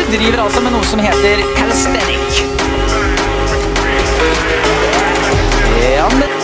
driver altså med noe som heter calisthenics. Ja,